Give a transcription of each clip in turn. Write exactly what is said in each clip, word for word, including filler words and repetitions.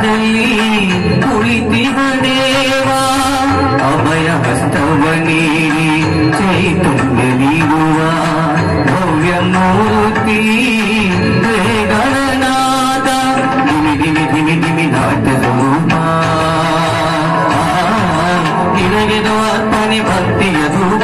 ಧ್ಯಾನದಲ್ಲಿ ಕುಳಿತಿಹ ದೇವ ಅಭಯ ಹಸ್ತವ ನೀಡಿ ಚೈತನ್ಯ ನೀಡುವ ಭವ್ಯ ಮೂರ್ತಿ ಗಣನಾಥ ದಿಮಿ ದಿಮಿ ದಿಮಿ ದಿಮಿ ನಾಟ್ಯ ಸ್ವರೂಪ ನಿನಗೆದು ಆತ್ಮನಿ ಭಕ್ತಿಯ ಧೂಪ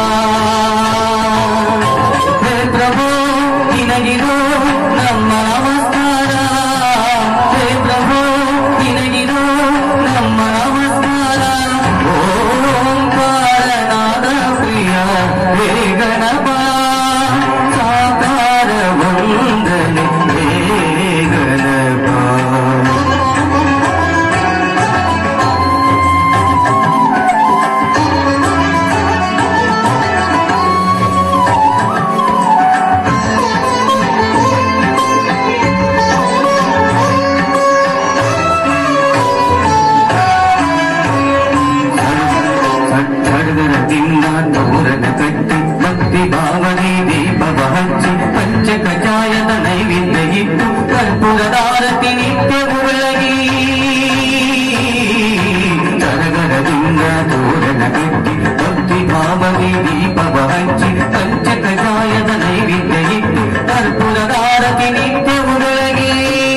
ಹೇ ಪ್ರಭು ನಿನಗಿರೋ ನಮ್ಮ ನಮಸ್ಕಾರ ಹೇ ಪ್ರಭು ನಿನಗಿರೋ ನಮ್ಮ ನಮಸ್ಕಾರ ಓಂಕಾರನಾದ ಪ್ರಿಯ ಹೇ ಗಣಪ ಸಾಕಾರ ವಂದನೆ ಹೇ ಗಣಪ ತೋರಣ ಕಟ್ಟಿ ಭಕ್ತಿ ಭಾವನೆ ದೀಪವ ಹಚ್ಚಿ ಪಂಚಕಜಾಯದ ನೈವೇದ್ಯ ಇಟ್ಟು ಕರ್ಪೂರದಾರತಿ ನಿತ್ಯ ಬೆಳಗಿ ಸರಗರದಿಂದ ತೋರಣ ಕಟ್ಟಿ ಭಕ್ತಿ ಭಾವನೆ ದೀಪವ ಹಚ್ಚಿ ಪಂಚಕಜಾಯದ ನೈವೇದ್ಯ ಇಟ್ಟು ಕರ್ಪೂರದಾರತಿ ನಿತ್ಯ ಬೆಳಗಿ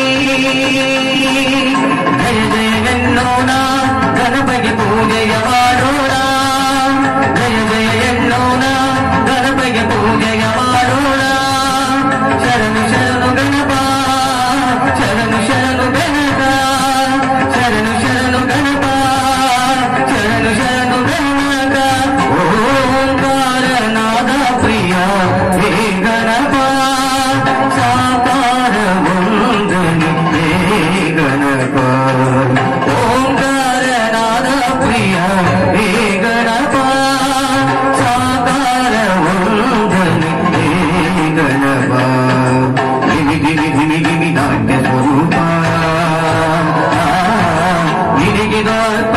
ಜಯ ಜಯ ಎನ್ನೋಣ ಗಣಪತಿ ಪೂಜೆಯ ಮಾಡೋಣ ಜಯ ಜಯ ಎನ್ನೋಣ ಗಣಪಗೆ ಪೂಜೆಯ ಮಾಡೋಣ ಶರಣು ಶರಣು ಗಣಪ ಶರಣು ಶರಣು ಗಣಪ ಶರಣು ಶರಣು ಗಣಪ ಶರಣು ಶರಣು ಗಣಕ ಓಂಕಾರನಾದ ಪ್ರಿಯ ಹೇ ಗಣಪ ಸಾಕಾರ ವಂದನೆ ಹೇ ಗಣಪ ಓಂಕಾರನಾದ ಪ್ರಿಯ ಹೇ ಗಣಪ ಸಾಕಾರ ವಂದನೆ ಹೇ ಗಣಪ ಧಿಮಿ ಧಿಮಿ ಧಿಮಿ ಧಿಮಿ ನಾಟ್ಯ ಸ್ವರೂಪ ನಿನಗೆ